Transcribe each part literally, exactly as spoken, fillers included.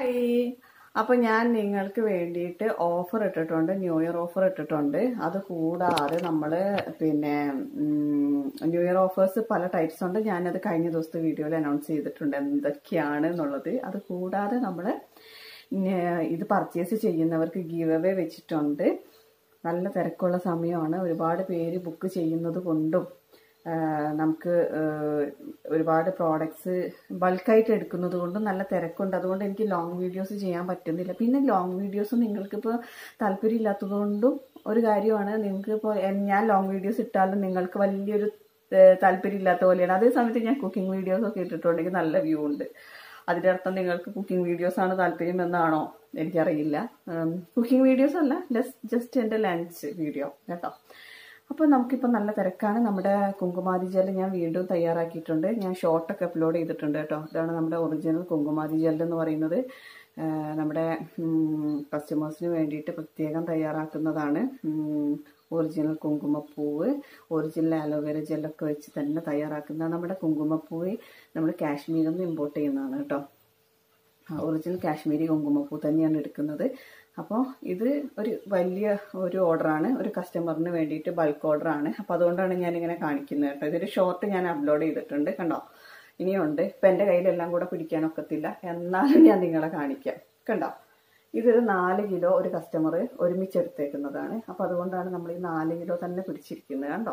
Hi. അപ്പൊ ഞാൻ നിങ്ങൾക്ക് വേണ്ടിയിട്ട് ഓഫർ ഇട്ടിട്ടുണ്ട്, ന്യൂ ഇയർ ഓഫർ ഇട്ടിട്ടുണ്ട്. അത് കൂടാതെ നമ്മള് പിന്നെ ന്യൂ ഇയർ ഓഫേഴ്സ് പല ടൈപ്സ് ഉണ്ട്. ഞാനത് കഴിഞ്ഞ ദിവസത്തെ വീഡിയോയിൽ അനൗൺസ് ചെയ്തിട്ടുണ്ട് എന്തൊക്കെയാണ് എന്നുള്ളത്. അത് കൂടാതെ നമ്മള് ഇത് പർച്ചേസ് ചെയ്യുന്നവർക്ക് ഗീവ് അവേ വെച്ചിട്ടുണ്ട്. നല്ല തിരക്കുള്ള സമയമാണ്. ഒരുപാട് പേര് ബുക്ക് ചെയ്യുന്നത് കൊണ്ടും നമുക്ക് ഒരുപാട് പ്രോഡക്ട്സ് ബൾക്കായിട്ട് എടുക്കുന്നത് കൊണ്ടും നല്ല തിരക്കുണ്ട്. അതുകൊണ്ട് എനിക്ക് ലോങ് വീഡിയോസ് ചെയ്യാൻ പറ്റുന്നില്ല. പിന്നെ ലോങ് വീഡിയോസ് നിങ്ങൾക്കിപ്പോൾ താല്പര്യം ഇല്ലാത്തത് കൊണ്ടും ഒരു കാര്യമാണ്. നിങ്ങൾക്ക് ഇപ്പോൾ ഞാൻ ലോങ് വീഡിയോസ് ഇട്ടാലും നിങ്ങൾക്ക് വലിയൊരു താല്പര്യം ഇല്ലാത്ത പോലെയാണ്. അതേ സമയത്ത് ഞാൻ കുക്കിംഗ് വീഡിയോസ് ഒക്കെ ഇട്ടിട്ടുണ്ടെങ്കിൽ നല്ല വ്യൂ ഉണ്ട്. അതിൻ്റെ അർത്ഥം നിങ്ങൾക്ക് കുക്കിംഗ് വീഡിയോസ് ആണ് താല്പര്യം എന്നാണോ എനിക്കറിയില്ല. കുക്കിംഗ് വീഡിയോസ് അല്ല, ജസ്റ്റ് എൻ്റെ ലഞ്ച് വീഡിയോ കേട്ടോ. അപ്പോൾ നമുക്കിപ്പോൾ നല്ല തിരക്കാണ്. നമ്മുടെ കുങ്കുമാതി ജെൽ ഞാൻ വീണ്ടും തയ്യാറാക്കിയിട്ടുണ്ട്. ഞാൻ ഷോർട്ടൊക്കെ അപ്ലോഡ് ചെയ്തിട്ടുണ്ട് കേട്ടോ. ഇതാണ് നമ്മുടെ ഒറിജിനൽ കുങ്കുമാതി ജെൽ എന്ന് പറയുന്നത്. നമ്മുടെ കസ്റ്റമേഴ്സിന് വേണ്ടിയിട്ട് പ്രത്യേകം തയ്യാറാക്കുന്നതാണ്. ഒറിജിനൽ കുങ്കുമപ്പൂവ്, ഒറിജിനൽ ആലോവേര ജെല്ലൊക്കെ വെച്ച് തന്നെ തയ്യാറാക്കുന്ന നമ്മുടെ കുങ്കുമപ്പൂവ് നമ്മൾ കാശ്മീരിൽ നിന്ന് ഇമ്പോർട്ട് ചെയ്യുന്നതാണ് കേട്ടോ. ഒറിജിനൽ കാശ്മീരി കുങ്കുമപ്പൂ തന്നെയാണ് എടുക്കുന്നത്. അപ്പോൾ ഇത് ഒരു വലിയ ഒരു ഓർഡറാണ്, ഒരു കസ്റ്റമറിന് വേണ്ടിയിട്ട് ബൾക്ക് ഓർഡറാണ്. അപ്പോൾ അതുകൊണ്ടാണ് ഞാനിങ്ങനെ കാണിക്കുന്നത് കേട്ടോ. ഇതൊരു ഷോർട്ട് ഞാൻ അപ്ലോഡ് ചെയ്തിട്ടുണ്ട് കണ്ടോ. ഇനിയുണ്ട്. ഇപ്പം എൻ്റെ കയ്യിലെല്ലാം കൂടെ പിടിക്കാനൊക്കത്തില്ല, എന്നാലും ഞാൻ നിങ്ങളെ കാണിക്കാം കണ്ടോ. ഇതൊരു നാല് കിലോ ഒരു കസ്റ്റമർ ഒരുമിച്ച് എടുത്തേക്കുന്നതാണ്. അപ്പോൾ അതുകൊണ്ടാണ് നമ്മൾ ഈ നാല് കിലോ തന്നെ പിടിച്ചിരിക്കുന്നത് കണ്ടോ.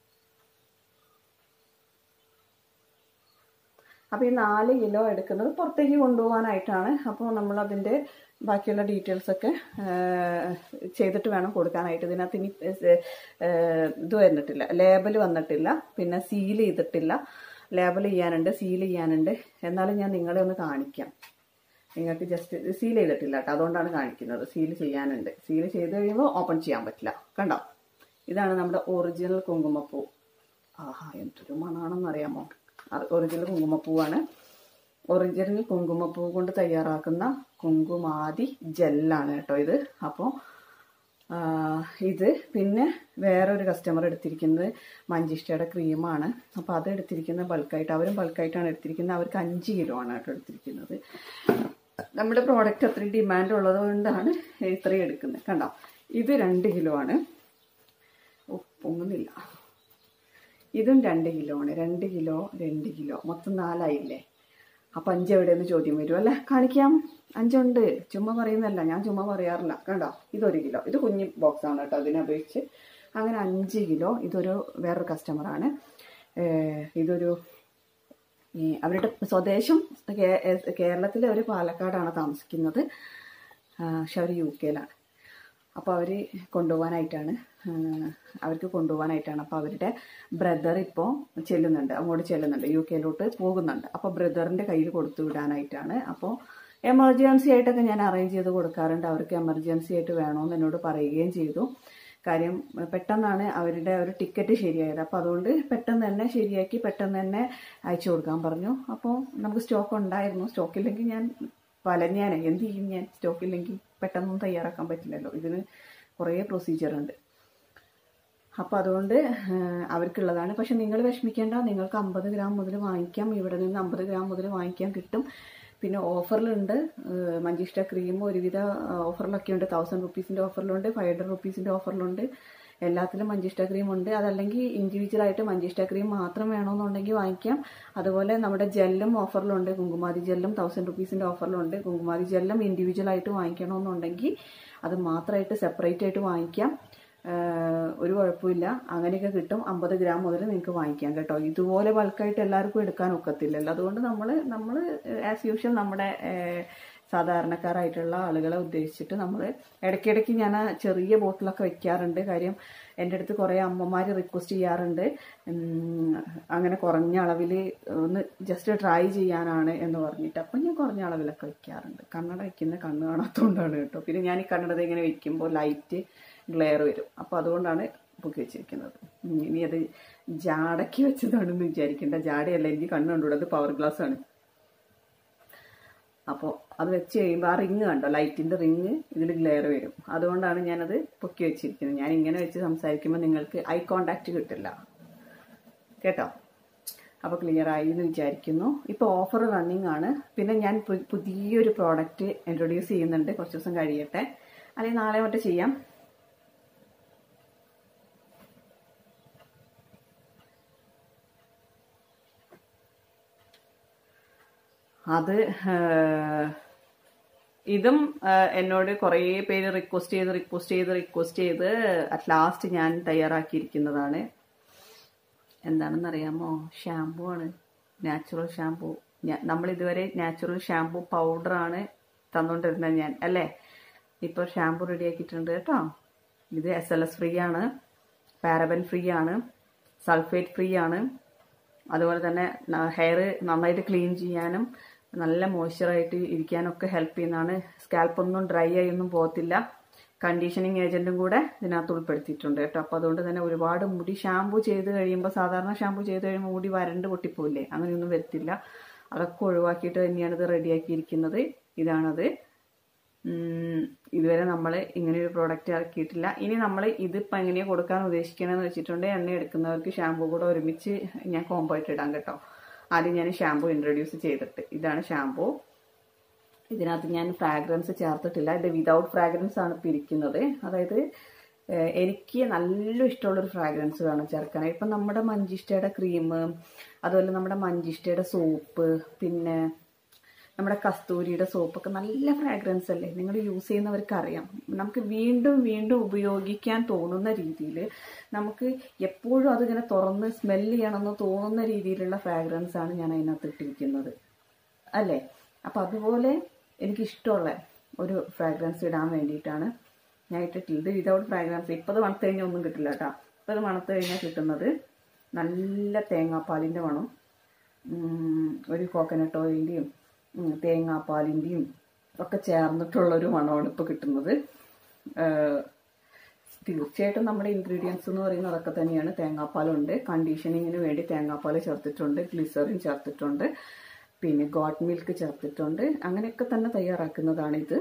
അപ്പോൾ ഈ നാല് കിലോ എടുക്കുന്നത് പുറത്തേക്ക് കൊണ്ടുപോകാനായിട്ടാണ്. അപ്പോൾ നമ്മളതിൻ്റെ ബാക്കിയുള്ള ഡീറ്റെയിൽസൊക്കെ ചെയ്തിട്ട് വേണം കൊടുക്കാനായിട്ട്. ഇതിനകത്ത് ഇനി ഇത് വന്നിട്ടില്ല, ലേബൽ വന്നിട്ടില്ല, പിന്നെ സീൽ ചെയ്തിട്ടില്ല. ലേബൽ ചെയ്യാനുണ്ട്, സീൽ ചെയ്യാനുണ്ട്. എന്നാലും ഞാൻ നിങ്ങളെ ഒന്ന് കാണിക്കാം. നിങ്ങൾക്ക് ജസ്റ്റ് സീൽ ചെയ്തിട്ടില്ല കേട്ടോ, അതുകൊണ്ടാണ് കാണിക്കുന്നത്. സീൽ ചെയ്യാനുണ്ട്. സീൽ ചെയ്ത് കഴിയുമ്പോൾ ഓപ്പൺ ചെയ്യാൻ പറ്റില്ല കണ്ടോ. ഇതാണ് നമ്മുടെ ഒറിജിനൽ കുങ്കുമപ്പൂ. ആഹാ, എന്തൊരു മണാണെന്നറിയാമോ. ഒറിജിനൽ കുങ്കുമപ്പൂവാണ്. ഒറിജിനൽ കുങ്കുമപ്പൂ കൊണ്ട് തയ്യാറാക്കുന്ന കുങ്കുമാതി ജെല്ലാണ് കേട്ടോ ഇത്. അപ്പോൾ ഇത് പിന്നെ വേറൊരു കസ്റ്റമർ എടുത്തിരിക്കുന്നത് മഞ്ചിഷ്ടയുടെ ക്രീമാണ്. അപ്പോൾ അത് എടുത്തിരിക്കുന്നത് ബൾക്കായിട്ട്, അവരും ബൾക്കായിട്ടാണ് എടുത്തിരിക്കുന്നത്. അവർക്ക് അഞ്ച് കിലോ ആണ് കേട്ടോ എടുത്തിരിക്കുന്നത്. നമ്മുടെ പ്രോഡക്റ്റ് അത്രയും ഡിമാൻഡ് ഉള്ളത് കൊണ്ടാണ് ഇത്രയും എടുക്കുന്നത് കണ്ടോ. ഇത് രണ്ട് കിലോ ആണ്. പൊങ്ങുന്നില്ല. ഇതും രണ്ട് കിലോ ആണ്. രണ്ട് കിലോ രണ്ട് കിലോ മൊത്തം നാലായില്ലേ. അപ്പം അഞ്ച് എവിടെയെന്ന് ചോദ്യം വരും അല്ലേ. കാണിക്കാം. അഞ്ചുണ്ട്. ചുമ്മാ പറയുന്നല്ല, ഞാൻ ചുമ്മാ പറയാറില്ല കണ്ടോ. ഇതൊരു കിലോ. ഇത് കുഞ്ഞ് ബോക്സ് ആണ് കേട്ടോ അതിനെ അപേക്ഷിച്ച്. അങ്ങനെ അഞ്ച് കിലോ. ഇതൊരു വേറൊരു കസ്റ്റമറാണ്. ഇതൊരു അവരുടെ സ്വദേശം കേരളത്തിലെ ഒരു പാലക്കാടാണ് താമസിക്കുന്നത്. പക്ഷെ അവർ യു കെയിലാണ്. അപ്പോൾ അവർ കൊണ്ടുപോകാനായിട്ടാണ് അവർക്ക് കൊണ്ടുപോകാനായിട്ടാണ് അപ്പോൾ അവരുടെ ബ്രദർ ഇപ്പോൾ ചെല്ലുന്നുണ്ട്, അങ്ങോട്ട് ചെല്ലുന്നുണ്ട്, യു കെയിലോട്ട് പോകുന്നുണ്ട്. അപ്പോൾ ബ്രദറിൻ്റെ കയ്യിൽ കൊടുത്തു വിടാനായിട്ടാണ്. അപ്പോൾ എമർജൻസി ആയിട്ടൊക്കെ ഞാൻ അറേഞ്ച് ചെയ്ത് കൊടുക്കാറുണ്ട്. അവർക്ക് എമർജൻസി ആയിട്ട് വേണമെന്ന് എന്നോട് പറയുകയും ചെയ്തു. കാര്യം പെട്ടെന്നാണ് അവരുടെ ഒരു ടിക്കറ്റ് ശരിയായത്. അപ്പോൾ അതുകൊണ്ട് പെട്ടെന്ന് തന്നെ ശരിയാക്കി പെട്ടെന്ന് തന്നെ അയച്ചു കൊടുക്കാൻ പറഞ്ഞു. അപ്പോൾ നമുക്ക് സ്റ്റോക്ക് ഉണ്ടായിരുന്നു. സ്റ്റോക്കില്ലെങ്കിൽ ഞാൻ വലഞ്ഞാനേ എന്ത് ചെയ്യും. ഞാൻ സ്റ്റോക്കില്ലെങ്കിൽ പെട്ടെന്നൊന്നും തയ്യാറാക്കാൻ പറ്റില്ലല്ലോ. ഇതിന് കുറേ പ്രൊസീജിയറുണ്ട്. അപ്പോൾ അതുകൊണ്ട് അവർക്കുള്ളതാണ്. പക്ഷെ നിങ്ങൾ വിഷമിക്കേണ്ട, നിങ്ങൾക്ക് അമ്പത് ഗ്രാം മുതൽ വാങ്ങിക്കാം. ഇവിടെ നിന്ന് അമ്പത് ഗ്രാം മുതൽ വാങ്ങിക്കാൻ കിട്ടും. പിന്നെ ഓഫറിലുണ്ട്. മഞ്ചിഷ്ട ക്രീം ഒരുവിധ ഓഫറിലൊക്കെ ഉണ്ട്. തൗസൻഡ് റുപ്പീസിൻ്റെ ഓഫറിലുണ്ട്, ഫൈവ് ഹൺഡ്രഡ് റുപ്പീസിൻ്റെ ഓഫറിലുണ്ട്. എല്ലാത്തിലും മഞ്ചിഷ്ട ക്രീം ഉണ്ട്. അതല്ലെങ്കിൽ ഇൻഡിവിജ്വലായിട്ട് മഞ്ചിഷ്ട ക്രീം മാത്രം വേണമെന്നുണ്ടെങ്കിൽ വാങ്ങിക്കാം. അതുപോലെ നമ്മുടെ ജെല്ലും ഓഫറിലുണ്ട്. കുങ്കുമാതി ജെല്ലും തൗസൻഡ് റുപ്പീസിൻ്റെ ഓഫറിലുണ്ട്. കുങ്കുമാതി ജെല്ലും ഇൻഡിവിജ്വലായിട്ട് വാങ്ങിക്കണമെന്നുണ്ടെങ്കിൽ അത് മാത്രമായിട്ട് സെപ്പറേറ്റ് ആയിട്ട് വാങ്ങിക്കാം. ഒരു കുഴപ്പമില്ല. അങ്ങനെയൊക്കെ കിട്ടും. അമ്പത് ഗ്രാം മുതൽ നിങ്ങൾക്ക് വാങ്ങിക്കാം കേട്ടോ. ഇതുപോലെ ബൾക്കായിട്ട് എല്ലാവർക്കും എടുക്കാൻ ഒക്കത്തില്ലല്ലോ. അതുകൊണ്ട് നമ്മൾ നമ്മൾ ആസ് യൂഷ്വൽ നമ്മുടെ സാധാരണക്കാരായിട്ടുള്ള ആളുകളെ ഉദ്ദേശിച്ചിട്ട് നമ്മൾ ഇടയ്ക്കിടയ്ക്ക് ഞാൻ ചെറിയ ബോട്ടിലൊക്കെ വെക്കാറുണ്ട്. കാര്യം എൻ്റെ അടുത്ത് കുറേ അമ്മമാർ റിക്വസ്റ്റ് ചെയ്യാറുണ്ട് അങ്ങനെ കുറഞ്ഞ അളവിൽ ഒന്ന് ജസ്റ്റ് ട്രൈ ചെയ്യാനാണ് എന്ന് പറഞ്ഞിട്ട്. അപ്പം ഞാൻ കുറഞ്ഞ അളവിലൊക്കെ വെക്കാറുണ്ട്. കണ്ണട വയ്ക്കുന്ന കണ്ണ് കാണാത്തതുകൊണ്ടാണ് കേട്ടോ. പിന്നെ ഞാൻ ഈ കണ്ണട ഇങ്ങനെ വെക്കുമ്പോൾ ലൈറ്റ് ഗ്ലെയർ വരും. അപ്പോൾ അതുകൊണ്ടാണ് പൊക്കി വെച്ചിരിക്കുന്നത്. ഇനി അത് ജാടയ്ക്ക് വെച്ചതാണെന്ന് വിചാരിക്കേണ്ട. ജാടയല്ല, എനിക്ക് കണ്ണ് കണ്ടുകൂടെ, അത് പവർ ഗ്ലാസ് ആണ്. അപ്പോൾ അത് വെച്ച് കഴിയുമ്പോൾ ആ റിങ് കണ്ടോ, ലൈറ്റിൻ്റെ റിങ് ഇതിൽ ഗ്ലെയർ വരും. അതുകൊണ്ടാണ് ഞാനത് പൊക്കി വെച്ചിരിക്കുന്നത്. ഞാൻ ഇങ്ങനെ വെച്ച് സംസാരിക്കുമ്പോൾ നിങ്ങൾക്ക് ഐ കോണ്ടാക്റ്റ് കിട്ടില്ല കേട്ടോ. അപ്പോൾ ക്ലിയർ ആയി എന്ന് വിചാരിക്കുന്നു. ഇപ്പോൾ ഓഫർ റണ്ണിങ് ആണ്. പിന്നെ ഞാൻ പുതിയൊരു പ്രോഡക്റ്റ് ഇൻട്രൊഡ്യൂസ് ചെയ്യുന്നുണ്ട്. കുറച്ച് ദിവസം കഴിയട്ടെ, അല്ലെങ്കിൽ നാളെ മറ്റേ ചെയ്യാം. അത് ഇതും എന്നോട് കുറേ പേര് റിക്വസ്റ്റ് ചെയ്ത് റിക്വസ്റ്റ് ചെയ്ത് റിക്വസ്റ്റ് ചെയ്ത് അറ്റ് ലാസ്റ്റ് ഞാൻ തയ്യാറാക്കിയിരിക്കുന്നതാണ്. എന്താണെന്ന് അറിയാമോ? ഷാമ്പു ആണ്, നാച്ചുറൽ ഷാമ്പു. നമ്മൾ ഇതുവരെ നാച്ചുറൽ ഷാമ്പു പൗഡറാണ് തന്നുകൊണ്ടിരുന്നത് ഞാൻ, അല്ലേ? ഇപ്പോൾ ഷാമ്പു റെഡിയാക്കിയിട്ടുണ്ട് കേട്ടോ. ഇത് എസ് എൽ എസ് ഫ്രീ ആണ്, പാരബൻ ഫ്രീ ആണ്, സൾഫേറ്റ് ഫ്രീ ആണ്. അതുപോലെ തന്നെ ഹെയർ നന്നായിട്ട് ക്ലീൻ ചെയ്യാനും നല്ല മോയ്സ്ചറായിട്ട് ഇരിക്കാനൊക്കെ ഹെൽപ്പ് ചെയ്യുന്നതാണ്. സ്കാൽപ്പൊന്നും ഡ്രൈ ആയി ഒന്നും പോകത്തില്ല. കണ്ടീഷനിങ് ഏജന്റും കൂടെ ഇതിനകത്ത് ഉൾപ്പെടുത്തിയിട്ടുണ്ട് കേട്ടോ. അപ്പോൾ അതുകൊണ്ട് തന്നെ ഒരുപാട് മുടി ഷാമ്പു ചെയ്ത് കഴിയുമ്പോൾ, സാധാരണ ഷാമ്പു ചെയ്ത് കഴിയുമ്പോൾ മുടി വരണ്ട് പൊട്ടിപ്പോയില്ലേ, അങ്ങനെയൊന്നും വരത്തില്ല. അതൊക്കെ ഒഴിവാക്കിയിട്ട് തന്നെയാണ് ഇത് റെഡിയാക്കിയിരിക്കുന്നത്. ഇതാണത്. ഇതുവരെ നമ്മൾ ഇങ്ങനെയൊരു പ്രോഡക്റ്റ് ഇറക്കിയിട്ടില്ല. ഇനി നമ്മൾ ഇതിപ്പോൾ എങ്ങനെയാണ് കൊടുക്കാൻ ഉദ്ദേശിക്കണമെന്ന് വെച്ചിട്ടുണ്ട്, എണ്ണ എടുക്കുന്നവർക്ക് ഷാമ്പു കൂടെ ഒരുമിച്ച് ഞാൻ കോംബോ ആയിട്ട് ഇടാം കേട്ടോ. ആദ്യം ഞാൻ ഷാമ്പു ഇൻട്രൊഡ്യൂസ് ചെയ്തിട്ട്, ഇതാണ് ഷാമ്പു. ഇതിനകത്ത് ഞാൻ ഫ്രാഗ്രൻസ് ചേർത്തിട്ടില്ല. ഇത് വിതൗട്ട് ഫ്രാഗ്രൻസ് ആണ് ഇപ്പോൾ ഇരിക്കുന്നത്. അതായത് എനിക്ക് നല്ല ഇഷ്ടമുള്ളൊരു ഫ്രാഗ്രൻസ് വേണം ചേർക്കാൻ. ഇപ്പം നമ്മുടെ മഞ്ചിഷ്ടയുടെ ക്രീം, അതുപോലെ നമ്മുടെ മഞ്ചിഷ്ടയുടെ സോപ്പ്, പിന്നെ നമ്മുടെ കസ്തൂരിയുടെ സോപ്പൊക്കെ നല്ല ഫ്രാഗ്രൻസ് അല്ലേ? നിങ്ങൾ യൂസ് ചെയ്യുന്നവർക്ക് അറിയാം. നമുക്ക് വീണ്ടും വീണ്ടും ഉപയോഗിക്കാൻ തോന്നുന്ന രീതിയിൽ, നമുക്ക് എപ്പോഴും അതിങ്ങനെ തുറന്ന് സ്മെല്ല് ചെയ്യണമെന്ന് തോന്നുന്ന രീതിയിലുള്ള ഫ്രാഗ്രൻസ് ആണ് ഞാൻ അതിനകത്ത് ഇട്ടിരിക്കുന്നത്, അല്ലേ? അപ്പം അതുപോലെ എനിക്കിഷ്ടമുള്ള ഒരു ഫ്രാഗ്രൻസ് ഇടാൻ വേണ്ടിയിട്ടാണ് ഞാൻ ഇട്ടിട്ടുള്ളത്. ഇത് വിതൗട്ട് ഫ്രാഗ്രൻസ്. ഇപ്പം അത് മണത്ത് കഴിഞ്ഞാൽ ഒന്നും കിട്ടില്ല കേട്ടോ. ഇപ്പം അത് മണത്ത് കഴിഞ്ഞാൽ കിട്ടുന്നത് നല്ല തേങ്ങാപ്പാലിൻ്റെ മണം, ഒരു കോക്കനട്ട് ഓയിലിൻ്റെയും തേങ്ങാപ്പാലിൻ്റെയും ഒക്കെ ചേർന്നിട്ടുള്ളൊരു മണമാണ് ഇപ്പോൾ കിട്ടുന്നത്. തീർച്ചയായിട്ടും നമ്മുടെ ഇൻഗ്രീഡിയൻസ് എന്ന് പറയുന്നത് അതൊക്കെ തന്നെയാണ്. തേങ്ങാപ്പാലുണ്ട്, കണ്ടീഷനിങ്ങിന് വേണ്ടി തേങ്ങാപ്പാൽ ചേർത്തിട്ടുണ്ട്, ഗ്ലിസറിൻ ചേർത്തിട്ടുണ്ട്, പിന്നെ ഗോട്ട് മിൽക്ക് ചേർത്തിട്ടുണ്ട്. അങ്ങനെയൊക്കെ തന്നെ തയ്യാറാക്കുന്നതാണിത്.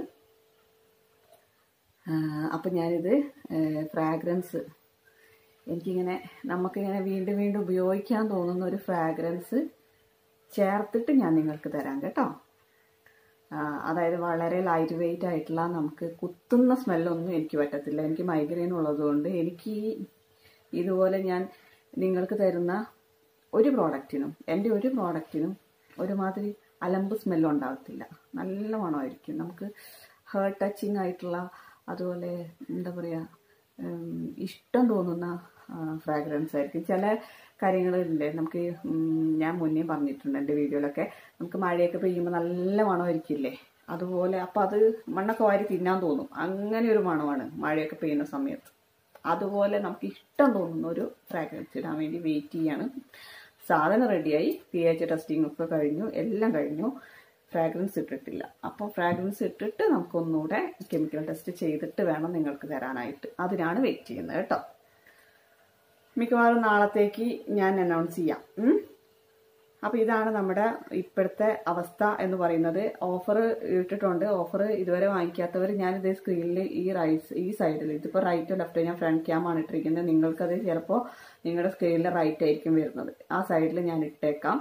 അപ്പം ഞാനിത് ഫ്രാഗ്രൻസ് എനിക്കിങ്ങനെ നമുക്കിങ്ങനെ വീണ്ടും വീണ്ടും ഉപയോഗിക്കാൻ തോന്നുന്ന ഒരു ഫ്രാഗ്രൻസ് ചേർത്തിട്ട് ഞാൻ നിങ്ങൾക്ക് തരാം കേട്ടോ. അതായത് വളരെ ലൈറ്റ് വെയിറ്റ് ആയിട്ടുള്ള, നമുക്ക് കുത്തുന്ന സ്മെല്ലൊന്നും എനിക്ക് പറ്റത്തില്ല. എനിക്ക് മൈഗ്രെയിൻ ഉള്ളതുകൊണ്ട് എനിക്ക് ഇതുപോലെ ഞാൻ നിങ്ങൾക്ക് തരുന്ന ഒരു പ്രോഡക്റ്റിനും, എൻ്റെ ഒരു പ്രോഡക്റ്റിനും ഒരുമാതിരി അലമ്പ് സ്മെല്ലും ഉണ്ടാകത്തില്ല. നല്ല മണമായിരിക്കും. നമുക്ക് ഹേർട്ട് ടച്ചിങ് ആയിട്ടുള്ള, അതുപോലെ എന്താ പറയുക, ഇഷ്ടം തോന്നുന്ന ഫ്രാഗ്രൻസ് ആയിരിക്കും. ചില കാര്യങ്ങളില്ലേ, നമുക്ക് ഞാൻ മുന്നേ പറഞ്ഞിട്ടുണ്ട് എൻ്റെ വീഡിയോയിലൊക്കെ, നമുക്ക് മഴയൊക്കെ പെയ്യുമ്പോൾ നല്ല മണമായിരിക്കില്ലേ, അതുപോലെ. അപ്പം അത് മണ്ണൊക്കെ വാരി തിന്നാൻ തോന്നും. അങ്ങനെ ഒരു മണമാണ് മഴയൊക്കെ പെയ്യുന്ന സമയത്ത്. അതുപോലെ നമുക്ക് ഇഷ്ടം തോന്നുന്ന ഒരു ഫ്രാഗ്രൻസ് ഇടാൻ വേണ്ടി വെയിറ്റ് ചെയ്യാണ്. സാധനം റെഡിയായി, പി എച്ച് ടെസ്റ്റിംഗ് ഒക്കെ കഴിഞ്ഞു, എല്ലാം കഴിഞ്ഞു. ഫ്രാഗ്രൻസ് ഇട്ടിട്ടില്ല. അപ്പോൾ ഫ്രാഗ്രൻസ് ഇട്ടിട്ട് നമുക്കൊന്നുകൂടെ കെമിക്കൽ ടെസ്റ്റ് ചെയ്തിട്ട് വേണം നിങ്ങൾക്ക് തരാനായിട്ട്. അതിനാണ് വെയിറ്റ് ചെയ്യുന്നത് കേട്ടോ. മിക്കവാറും നാളത്തേക്ക് ഞാൻ അനൗൺസ് ചെയ്യാം. അപ്പോൾ ഇതാണ് നമ്മുടെ ഇപ്പോഴത്തെ അവസ്ഥ എന്ന് പറയുന്നത്. ഓഫർ ഇട്ടിട്ടുണ്ട്. ഓഫർ ഇതുവരെ വാങ്ങിക്കാത്തവർ, ഞാനിത് സ്ക്രീനിൽ ഈ റൈറ്റ് ഈ സൈഡിൽ, ഇതിപ്പോൾ റൈറ്റ് ലെഫ്റ്റ്, ഞാൻ ഫ്രണ്ട് ക്യാം ആണ് ഇട്ടിരിക്കുന്നത്. നിങ്ങൾക്കത് ചിലപ്പോൾ നിങ്ങളുടെ സ്ക്രീനിൽ റൈറ്റ് ആയിരിക്കും വരുന്നത്. ആ സൈഡിൽ ഞാൻ ഇട്ടേക്കാം,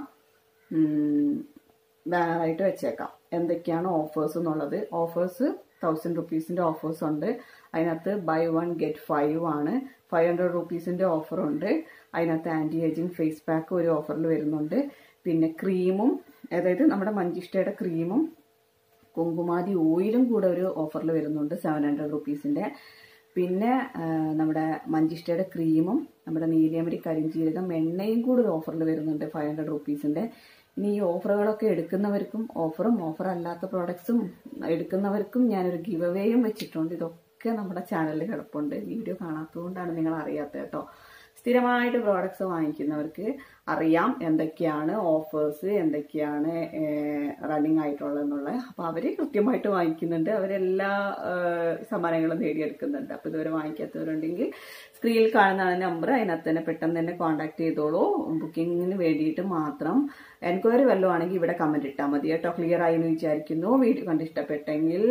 ബാനറായിട്ട് വെച്ചേക്കാം എന്തൊക്കെയാണ് ഓഫേഴ്സ് എന്നുള്ളത്. ഓഫേഴ്സ് തൗസൻഡ് റുപ്പീസിൻ്റെ ഓഫേഴ്സ് ഉണ്ട്. അതിനകത്ത് ബൈ വൺ ഗെറ്റ് ഫൈവ് ആണ്. ഫൈവ് ഹൺഡ്രഡ് റുപ്പീസിൻ്റെ ഓഫറുണ്ട്. അതിനകത്ത് ആൻറ്റി ഏജിങ് ഫേസ് പാക്ക് ഒരു ഓഫറിൽ വരുന്നുണ്ട്. പിന്നെ ക്രീമും, അതായത് നമ്മുടെ മഞ്ചിഷ്ടയുടെ ക്രീമും കുങ്കുമാതി ഓയിലും കൂടെ ഒരു ഓഫറിൽ വരുന്നുണ്ട്, സെവൻ ഹൺഡ്രഡ് റുപ്പീസിൻ്റെ. പിന്നെ നമ്മുടെ മഞ്ചിഷ്ടയുടെ ക്രീമും നമ്മുടെ നീലിയമരി കരിഞ്ചീരകം എണ്ണയും കൂടെ ഒരു ഓഫറിൽ വരുന്നുണ്ട്, ഫൈവ് ഹൺഡ്രഡ് റുപ്പീസിൻ്റെ. ഇനി ഈ ഓഫറുകളൊക്കെ എടുക്കുന്നവർക്കും, ഓഫറും ഓഫർ അല്ലാത്ത പ്രോഡക്ട്സും എടുക്കുന്നവർക്കും ഞാനൊരു ഗിവ് അവേയും വെച്ചിട്ടുണ്ട്. ഇതൊക്കെ നമ്മുടെ ചാനലിൽ കിടപ്പുണ്ട്. വീഡിയോ കാണാത്തതുകൊണ്ടാണ് നിങ്ങൾ അറിയാത്തത് കേട്ടോ. സ്ഥിരമായിട്ട് പ്രോഡക്ട്സ് വാങ്ങിക്കുന്നവർക്ക് അറിയാം എന്തൊക്കെയാണ് ഓഫേഴ്സ്, എന്തൊക്കെയാണ് റണ്ണിങ് ആയിട്ടുള്ളതെന്നുള്ളത്. അപ്പോൾ അവർ കൃത്യമായിട്ട് വാങ്ങിക്കുന്നുണ്ട്, അവരെല്ലാ സമ്മാനങ്ങളും നേടിയെടുക്കുന്നുണ്ട്. അപ്പോൾ ഇതുവരെ വാങ്ങിക്കാത്തവരുണ്ടെങ്കിൽ സ്ക്രീനിൽ കാണുന്ന നമ്പർ, അതിനകത്ത് തന്നെ പെട്ടെന്ന് തന്നെ കോൺടാക്ട് ചെയ്തോളൂ. ബുക്കിങ്ങിന് വേണ്ടിയിട്ട് മാത്രം. എൻക്വയറി വല്ലതും ആണെങ്കിൽ ഇവിടെ കമൻറ്റ് ഇട്ടാൽ മതി കേട്ടോ. ക്ലിയർ ആയി എന്ന് വിചാരിക്കുന്നു. വീഡിയോ കണ്ട് ഇഷ്ടപ്പെട്ടെങ്കിൽ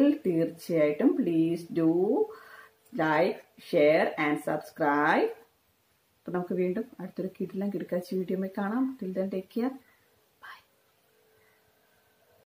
തീർച്ചയായിട്ടും please do like, share and subscribe. അപ്പോൾ നമുക്ക് വീണ്ടും അടുത്തൊരു കിടിലം കിടക്കാച്ചി വീഡിയോ കാണാം. Till then take care.